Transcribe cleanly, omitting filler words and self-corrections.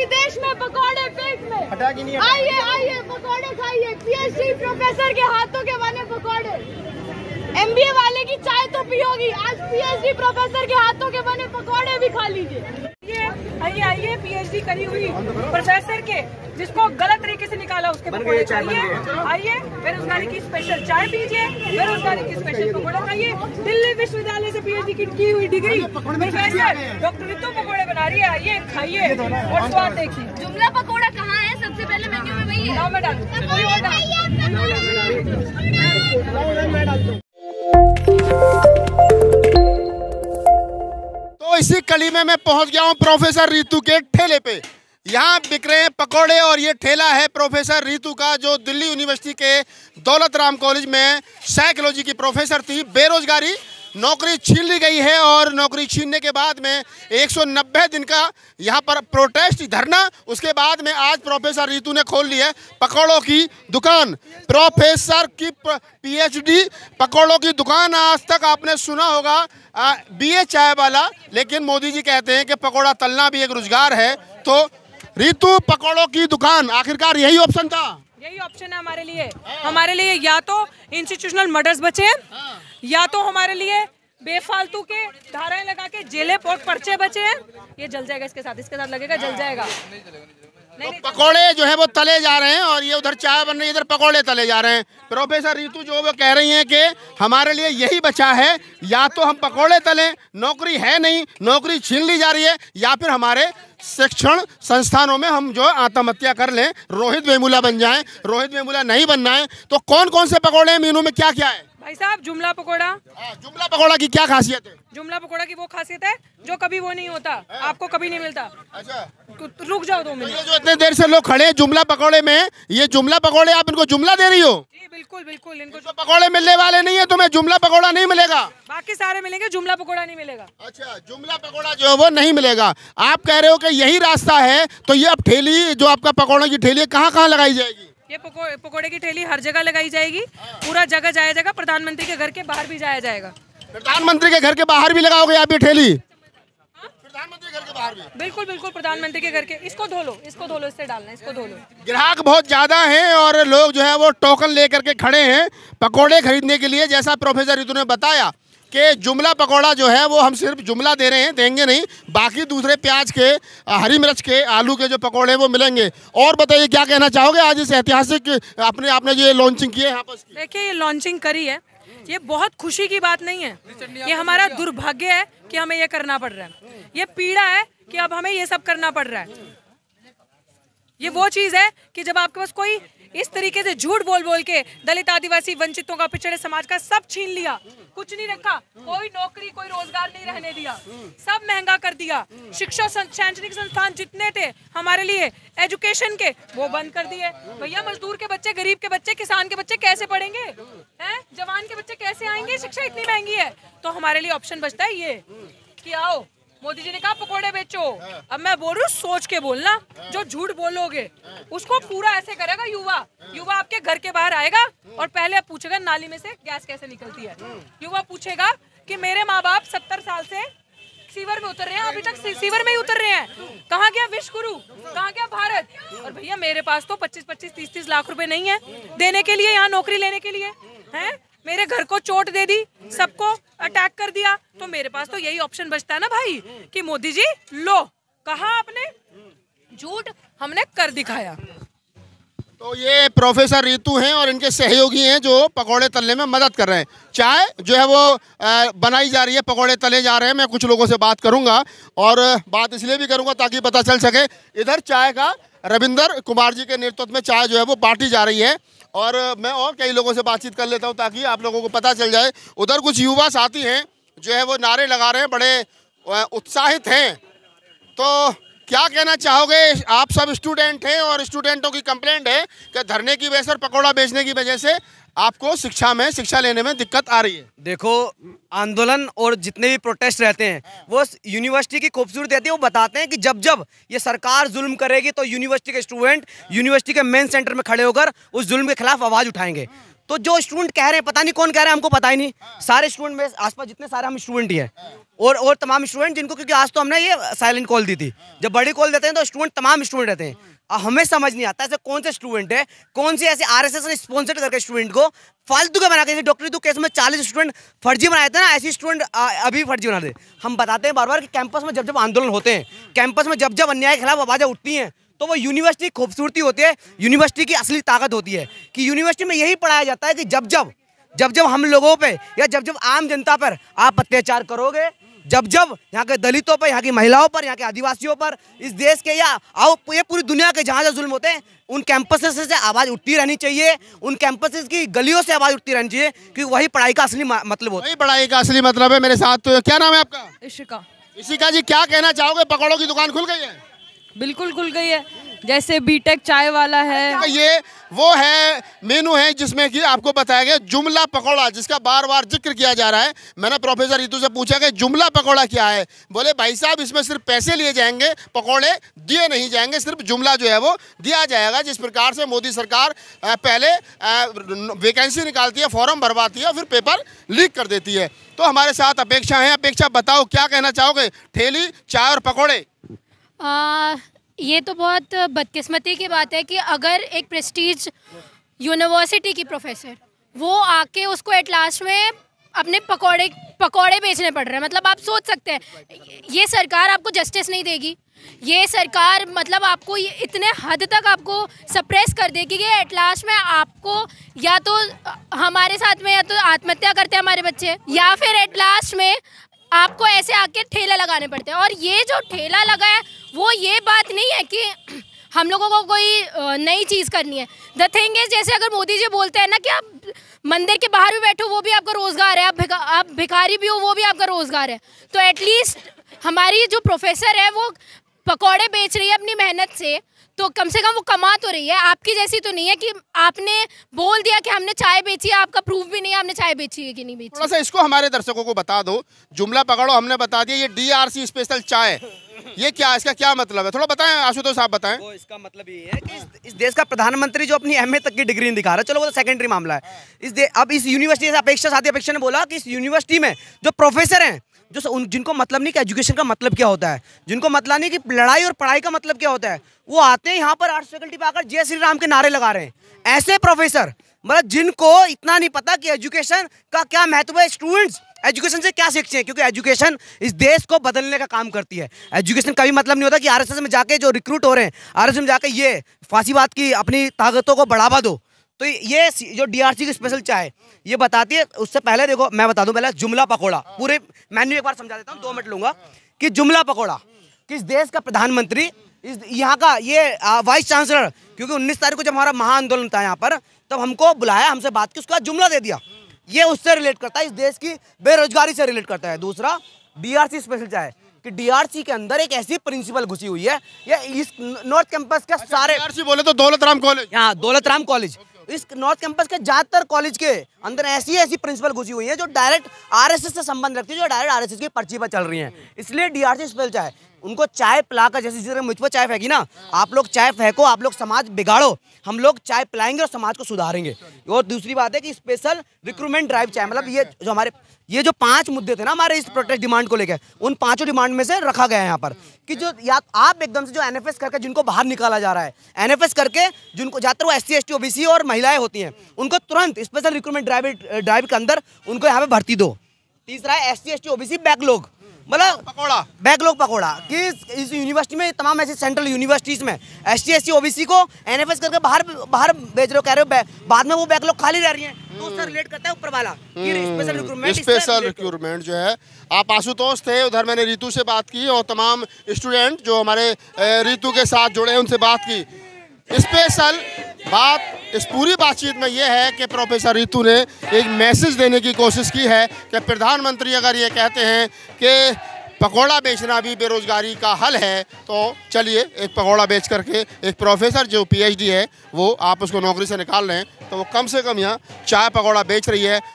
देश में पकौड़े पेट में। आइए आइए पकौड़े खाइए, पीएचडी प्रोफेसर के हाथों के बने पकौड़े। एमबीए वाले की चाय तो पियोगी, आज पीएचडी प्रोफेसर के हाथों के बने पकौड़े भी खा लीजिए। आइए आइए पीएचडी करी हुई प्रोफेसर के, जिसको गलत तरीके से निकाला, उसके पकौड़े खाइए। आइए बेरोजगारी की स्पेशल चाय पीजिए, बेरोजगारी की स्पेशल पकौड़े खाइए। दिल्ली विश्वविद्यालय से पीएचडी की हुई डिग्री प्रोफेसर डॉक्टर रितु पकौड़े बना रही है। आइए खाइए और स्वाद देखिए। जुमला पकौड़ा कहाँ है? सबसे पहले मेन्यू में वही है। नाम में डालूं। तो इसी कड़ी में मैं पहुंच गया हूं प्रोफेसर रितु के ठेले पे। यहाँ बिक रहे हैं पकौड़े और ये ठेला है प्रोफेसर रितु का, जो दिल्ली यूनिवर्सिटी के दौलत राम कॉलेज में साइकोलॉजी की प्रोफेसर थी। बेरोजगारी, नौकरी छीन ली गई है और नौकरी छीनने के बाद में 190 दिन का यहाँ पर प्रोटेस्ट धरना, उसके बाद में आज प्रोफेसर रितु ने खोल ली है पकौड़ों की दुकान। प्रोफेसर की पीएचडी पकौड़ों की दुकान। आज तक आपने सुना होगा बीए चाय वाला, लेकिन मोदी जी कहते हैं कि पकौड़ा तलना भी एक रोजगार है। तो रितु पकौड़ों की दुकान, आखिरकार यही ऑप्शन था? यही ऑप्शन है हमारे लिए। हमारे लिए या तो इंस्टीट्यूशनल मर्डर्स बचे हैं, या तो हमारे लिए बेफालतू के धाराएं लगा के जेलें और पर्चे बचे हैं। ये जल जाएगा, इसके साथ लगेगा, जल जाएगा। तो पकौड़े जो है वो तले जा रहे हैं और ये उधर चाय बन रही है, इधर पकौड़े तले जा रहे हैं। प्रोफेसर रितु जो वो कह रही हैं कि हमारे लिए यही बचा है, या तो हम पकौड़े तलें, नौकरी है नहीं, नौकरी छीन ली जा रही है, या फिर हमारे शिक्षण संस्थानों में हम जो आत्महत्या कर लें, रोहित वेमुला बन जाएं। रोहित वेमुला नहीं बनना है। तो कौन कौन से पकौड़े हैं, मीनू में क्या क्या है? भाई साहब, जुमला पकौड़ा। जुमला पकौड़ा की क्या खासियत है? जुमला पकौड़ा की वो खासियत है जो कभी वो नहीं होता, आपको कभी नहीं मिलता। अच्छा, रुक जाओ 2 मिनट। जो इतने देर से लोग खड़े हैं जुमला पकौड़े में, ये जुमला पकौड़े आप इनको जुमला दे रही हो? जी बिल्कुल बिल्कुल। इनको जो पकौड़े मिलने वाले नहीं है, तो मैं जुमला पकौड़ा नहीं मिलेगा? बाकी सारे मिलेंगे, जुमला पकौड़ा नहीं मिलेगा। अच्छा, जुमला पकौड़ा जो है वो नहीं मिलेगा। आप कह रहे हो कि यही रास्ता है, तो ये अब ठेली जो आपका पकौड़ों की ठेली है कहाँ कहाँ लगाई जाएगी? ये पकौड़े की ठेली हर जगह लगाई जाएगी, पूरा जगह जाया जाएगा। प्रधानमंत्री के घर के बाहर भी जाया जाएगा। प्रधानमंत्री के घर के बाहर भी लगाओगे आप ये ठेली? प्रधानमंत्री के घर के बाहर भी? बिल्कुल बिल्कुल, प्रधानमंत्री के घर के। इसको धो लो, इससे डालना, इसको धो लो। ग्राहक बहुत ज्यादा हैं और लोग जो है वो टोकन लेकर के खड़े हैं पकौड़े खरीदने के लिए। जैसा प्रोफेसर रितु ने बताया कि जुमला पकौड़ा जो है वो हम सिर्फ जुमला दे रहे हैं, देंगे नहीं, बाकी दूसरे प्याज के, हरी मिर्च के, आलू के जो पकौड़े वो मिलेंगे। और बताइए क्या कहना चाहोगे आज इस ऐतिहासिक आपने जो ये लॉन्चिंग की है यहाँ पर? देखिए, ये लॉन्चिंग करी है, ये बहुत खुशी की बात नहीं है। ये हमारा दुर्भाग्य है कि हमें ये करना पड़ रहा है। ये पीड़ा है कि अब हमें ये सब करना पड़ रहा है। ये वो चीज़ है कि जब आपके पास कोई इस तरीके से झूठ बोल बोल के दलित, आदिवासी, वंचितों का, पिछड़े समाज का सब छीन लिया, कुछ नहीं रखा, कोई नौकरी, कोई रोजगार नहीं रहने दिया, सब महंगा कर दिया। शिक्षा शैक्षणिक संस्थान जितने थे हमारे लिए एजुकेशन के, वो बंद कर दिए। भैया, मजदूर के बच्चे, गरीब के बच्चे, किसान के बच्चे कैसे पढ़ेंगे? हैं? जवान के बच्चे कैसे आएंगे? शिक्षा इतनी महंगी है। तो हमारे लिए ऑप्शन बचता है ये कि आओ, मोदी जी ने कहा पकौड़े बेचो। अब मैं बोल रही हूँ, सोच के बोलना। जो झूठ बोलोगे उसको पूरा ऐसे करेगा युवा आपके घर के बाहर आएगा और पहले पूछेगा नाली में से गैस कैसे निकलती है। युवा पूछेगा कि मेरे माँ बाप 70 साल से सीवर में उतर रहे हैं, अभी तक सीवर में ही उतर रहे हैं, कहाँ गया विश्व गुरु, कहाँ गया भारत? और भैया, मेरे पास तो 25-25, 30-30 लाख रुपए नहीं है देने के लिए, यहाँ नौकरी लेने के लिए। हैं? मेरे घर को चोट दे दी, सबको अटैक कर दिया, तो मेरे पास तो यही ऑप्शन बचता है ना भाई कि मोदी जी लो, कहा आपने झूठ, हमने कर दिखाया। तो ये प्रोफेसर रितु हैं और इनके सहयोगी हैं जो पकौड़े तलने में मदद कर रहे हैं। चाय जो है वो बनाई जा रही है, पकौड़े तले जा रहे हैं। मैं कुछ लोगों से बात करूंगा और बात इसलिए भी करूंगा ताकि पता चल सके। इधर चाय का रविंदर कुमार जी के नेतृत्व में चाय जो है वो बांटी जा रही है और मैं और कई लोगों से बातचीत कर लेता हूं ताकि आप लोगों को पता चल जाए। उधर कुछ युवा साथी हैं जो है वो नारे लगा रहे हैं, बड़े उत्साहित हैं। तो क्या कहना चाहोगे? आप सब स्टूडेंट हैं और स्टूडेंटों की कंप्लेंट है कि धरने की वजह से और पकौड़ा बेचने की वजह से आपको शिक्षा लेने में दिक्कत आ रही है। देखो, आंदोलन और जितने भी प्रोटेस्ट रहते हैं वो यूनिवर्सिटी की खूबसूरती रहती है। वो बताते हैं कि जब जब ये सरकार जुल्म करेगी तो यूनिवर्सिटी के स्टूडेंट यूनिवर्सिटी के मेन सेंटर में खड़े होकर उस जुल्म के खिलाफ आवाज़ उठाएंगे। तो जो स्टूडेंट कह रहे हैं, पता नहीं कौन कह रहे हैं, हमको पता ही नहीं। सारे स्टूडेंट में आसपास जितने सारे हम स्टूडेंट ही हैं और तमाम स्टूडेंट जिनको, क्योंकि आज तो हमने ये साइलेंट कॉल दी थी, जब बड़ी कॉल देते हैं तो स्टूडेंट तमाम स्टूडेंट रहते हैं। हमें समझ नहीं आता ऐसे कौन से स्टूडेंट है, कौन से ऐसे आरएसएस ने स्पॉन्सर करके स्टूडेंट को फालतू के बना के, डॉक्टर रितु केस में 40 स्टूडेंट फर्जी बनाए थे ना, ऐसे स्टूडेंट अभी फर्जी बना दे। हम बताते हैं बार बार कि कैंपस में जब जब आंदोलन होते हैं, कैंपस में जब जब अन्याय के खिलाफ आवाज़ें उठती हैं, तो वो यूनिवर्सिटी की खूबसूरती होती है, यूनिवर्सिटी की असली ताकत होती है कि यूनिवर्सिटी में यही पढ़ाया जाता है कि जब जब हम लोगों पे या जब जब आम जनता पर आप अत्याचार करोगे, जब जब यहाँ के दलितों पर, यहाँ की महिलाओं पर, यहाँ के आदिवासियों पर, इस देश के या ये पूरी दुनिया के जहाँ जहाँ जुल्म होते हैं, उन कैंपसेस से आवाज़ उठती रहनी चाहिए, उन कैंपसेस की गलियों से आवाज़ उठती रहनी चाहिए, क्योंकि वही पढ़ाई का असली मतलब होता है। वही पढ़ाई का असली मतलब है। मेरे साथ तो क्या नाम है आपका? इशिका। इशिका जी, क्या कहना चाहोगे? पकौड़ों की दुकान खुल गई है? बिल्कुल खुल गई है, जैसे बीटेक चाय वाला है। ये वो है मेनू है जिसमें कि आपको बताया गया जुमला पकौड़ा, जिसका बार बार जिक्र किया जा रहा है। मैंने प्रोफेसर रितु से पूछा कि जुमला पकौड़ा क्या है। बोले भाई साहब, इसमें सिर्फ पैसे लिए जाएंगे, पकौड़े दिए नहीं जाएंगे, सिर्फ जुमला जो है वो दिया जाएगा। जिस प्रकार से मोदी सरकार पहले वैकेंसी निकालती है, फॉर्म भरवाती है, फिर पेपर लीक कर देती है। तो हमारे साथ अपेक्षा है। अपेक्षा, बताओ क्या कहना चाहोगे? ठेली, चाय और पकौड़े। ये तो बहुत बदकिस्मती की बात है कि अगर एक प्रेस्टीज यूनिवर्सिटी की प्रोफेसर वो आके उसको एट लास्ट में अपने पकौड़े बेचने पड़ रहे हैं। मतलब आप सोच सकते हैं ये सरकार आपको जस्टिस नहीं देगी, ये सरकार मतलब आपको इतने हद तक आपको सप्रेस कर देगी कि एट लास्ट में आपको या तो हमारे साथ में या तो आत्महत्या करते हैं हमारे बच्चे, या फिर एट लास्ट में आपको ऐसे आके ठेला लगाने पड़ते हैं। और ये जो ठेला लगा है वो ये बात नहीं है कि हम लोगों को कोई नई चीज़ करनी है। द थिंग इज, जैसे अगर मोदी जी बोलते हैं ना कि आप मंदिर के बाहर भी बैठो वो भी आपका रोज़गार है, आप भिखारी भी हो वो भी आपका रोज़गार है, तो एटलीस्ट हमारी जो प्रोफेसर है वो पकौड़े बेच रही है अपनी मेहनत से, तो कम से कम वो कमा तो रही है। आपकी जैसी तो नहीं है कि आपने बोल दिया कि हमने चाय बेची है, आपका प्रूफ भी नहीं है हमने चाय बेची है कि नहीं बेची। थोड़ा सा इसको हमारे दर्शकों को बता दो। जुमला पकड़ो हमने बता दिया, ये DRC स्पेशल चाय, ये क्या, इसका क्या मतलब है? थोड़ा बताएं आशुतोष साहब, बताएं। वो इसका मतलब ये है कि इस देश का प्रधानमंत्री जो अपनी MA तक की डिग्री दिखा रहा है, चलो वो तो सेकेंडरी मामला है। अब इस यूनिवर्सिटी से अपेक्षा ने बोला कि इस यूनिवर्सिटी में जो प्रोफेसर हैं, जो जिनको मतलब नहीं कि एजुकेशन का मतलब क्या होता है, जिनको मतलब नहीं कि लड़ाई और पढ़ाई का मतलब क्या होता है, वो आते हैं यहाँ पर आर्ट्स फैकल्टी पे आकर जय श्री राम के नारे लगा रहे हैं। ऐसे प्रोफेसर, मतलब जिनको इतना नहीं पता कि एजुकेशन का क्या महत्व है, स्टूडेंट्स एजुकेशन से क्या सीखते हैं, क्योंकि एजुकेशन इस देश को बदलने का काम करती है। एजुकेशन कभी मतलब नहीं होता कि RSS में जाके जो रिक्रूट हो रहे हैं, RSS में जाके ये फांसीवाद की अपनी ताकतों को बढ़ावा दो। तो ये जो DRC की स्पेशल चाय ये बताती है। उससे पहले देखो मैं बता दूं, पहले जुमला पकौड़ा पूरे मेन्यू एक बार समझा देता हूँ, 2 मिनट लूंगा। कि जुमला पकौड़ा किस देश का प्रधानमंत्री, इस यहाँ का ये वाइस चांसलर, क्योंकि 19 तारीख को जब हमारा महाआंदोलन था यहाँ पर, तब हमको बुलाया, हमसे बात की, उसके बाद जुमला दे दिया। ये उससे रिलेट करता है, इस देश की बेरोजगारी से रिलेट करता है। दूसरा DRC स्पेशल चाय कि DRC के अंदर एक ऐसी प्रिंसिपल घुसी हुई है, ये इस नॉर्थ कैंपस के सारे DRC बोले तो दौलत राम कॉलेज, यहाँ दौलत राम कॉलेज, इस नॉर्थ कैंपस के ज्यादातर कॉलेज के अंदर ऐसी प्रिंसिपल घुसी हुई है जो डायरेक्ट RSS से संबंध रखती है, जो डायरेक्ट RSS की पर्ची पर चल रही हैं। इसलिए DRC स्पेशल चाय उनको चाय पिलाकर, जैसे जिस तरह मुझ पर चाय फेंकी ना, आप लोग चाय फेंको, आप लोग समाज बिगाड़ो, हम लोग चाय पिलाएंगे और समाज को सुधारेंगे। और दूसरी बात है कि स्पेशल रिक्रूटमेंट ड्राइव चाय, मतलब ये जो 5 मुद्दे थे ना हमारे इस प्रोटेस्ट डिमांड को लेकर, उन 5 डिमांड में से रखा गया है यहाँ पर कि जो या आप एकदम से जो NFS करके जिनको बाहर निकाला जा रहा है, NFS करके जिनको ज्यादातर वो SC ST OBC और महिलाएं होती हैं, उनको तुरंत स्पेशल रिक्रूटमेंट ड्राइव के अंदर उनको यहाँ पे भर्ती दो। तीसरा है SC ST OBC बैकलॉग, मतलब पकौड़ा, बैकलॉग पकौड़ा कि इस यूनिवर्सिटी में, तमाम ऐसी सेंट्रल यूनिवर्सिटीज में SC ST OBC को NFS करके बाहर भेज रहे हो, कह रहे हो, बाद में वो बैकलॉग खाली रह रही है, तो उससे रिलेट करता है ऊपर वाला स्पेशल रिक्रूटमेंट जो है। आप आशुतोष थे उधर, मैंने रितु से बात की और तमाम स्टूडेंट जो हमारे रितु के साथ जुड़े हैं उनसे बात की। स्पेशल बात इस पूरी बातचीत में यह है कि प्रोफेसर रितु ने एक मैसेज देने की कोशिश की है कि प्रधानमंत्री अगर ये कहते हैं कि पकौड़ा बेचना भी बेरोजगारी का हल है, तो चलिए एक पकौड़ा बेच करके एक प्रोफेसर जो PhD है वो आप उसको नौकरी से निकाल रहे हैं, तो वो कम से कम यहाँ चाय पकौड़ा बेच रही है।